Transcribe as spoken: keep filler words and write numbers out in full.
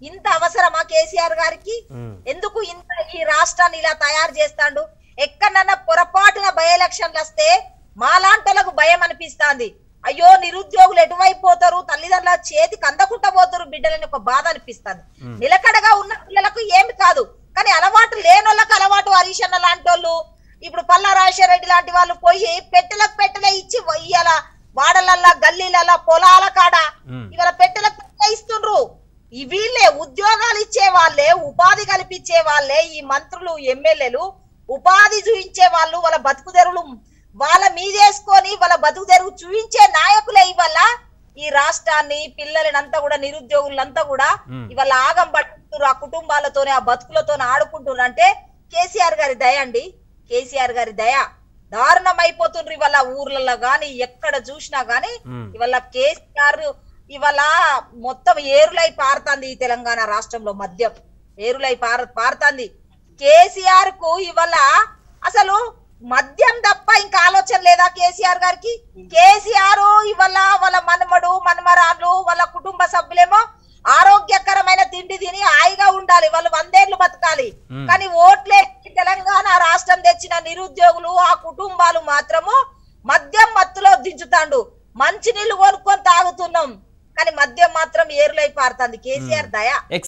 ఇంత అవసరమా కేసీఆర్ గారికి? ఎందుకు ఇంత ఈ రాష్ట్రాన్ని ఇలా తయారు చేస్తాడు? ఎక్కడన్నా పొరపాటున బై ఎలక్షన్లు వస్తే మాలాంటోళ్ళకు భయం అనిపిస్తాంది. అయ్యో నిరుద్యోగులు ఎటువైపు పోతారు, తల్లిదండ్రుల చేతికి అందకుండా పోతారు బిడ్డలని ఒక బాధ అనిపిస్తుంది. నిలకడగా ఉన్న పిల్లలకు ఏమి కాదు, కానీ అలవాటు లేని వాళ్ళకి అలవాటు. హరీష్ అన్న లాంటి వాళ్ళు, ఇప్పుడు పల్లా రాజశేఖరరెడ్డి లాంటి వాళ్ళు పోయి పెట్టెలకు పెట్టెలే ఇచ్చి ఇవాళ వాడలల్లా గల్లీలల్లా పొలాల కాడ ఇవాళ పెట్టెలకు పెట్టె ఇస్తుండ్రు. వీళ్ళే ఉద్యోగాలు ఇచ్చే వాళ్ళే, ఉపాధి కల్పించే వాళ్ళే ఈ మంత్రులు ఎమ్మెల్యేలు. ఉపాధి చూపించే వాళ్ళు వాళ్ళ బతుకు తెరువులు వాళ్ళ మీదేసుకొని వాళ్ళ బతుకు తెరువు చూపించే నాయకులే ఇవాళ ఈ రాష్ట్రాన్ని పిల్లలని అంతా కూడా నిరుద్యోగులంతా కూడా ఇవాళ ఆగం పట్టుకుంటారు. ఆ కుటుంబాలతోనే ఆ బతుకులతోనే ఆడుకుంటున్నారు. అంటే కేసీఆర్ గారి దయ అండి, కేసీఆర్ గారి దయ. దారుణం అయిపోతుండ్రు ఇవాళ ఊర్లలో గాని ఎక్కడ చూసినా గాని. ఇవాళ కేసీఆర్ ఇవాళ మొత్తం ఏరులై పారుతుంది ఈ తెలంగాణ రాష్ట్రంలో. మద్యం ఏరులై పార పారుతుంది. కేసీఆర్ కు ఇవాళ అసలు మద్యం తప్ప ఇంకా ఆలోచన లేదా కేసీఆర్ గారికి? కేసీఆర్ ఇవాళ వాళ్ళ మనమడు మనమరాళ్ళు వాళ్ళ కుటుంబ సభ్యులేమో ఆరోగ్యకరమైన తిండి తిని హాయిగా ఉండాలి, వాళ్ళు వందేళ్లు బతకాలి. కానీ ఓట్లే తెలంగాణ రాష్ట్రం తెచ్చిన నిరుద్యోగులు ఆ కుటుంబాలు మాత్రము మద్యం మత్తులో దించుతాండు. మంచి నీళ్లు కొనుక్కొని తాగుతున్నాం, కానీ మద్యం మాత్రం ఏరులై పారుతుంది. కేసీఆర్ దయ.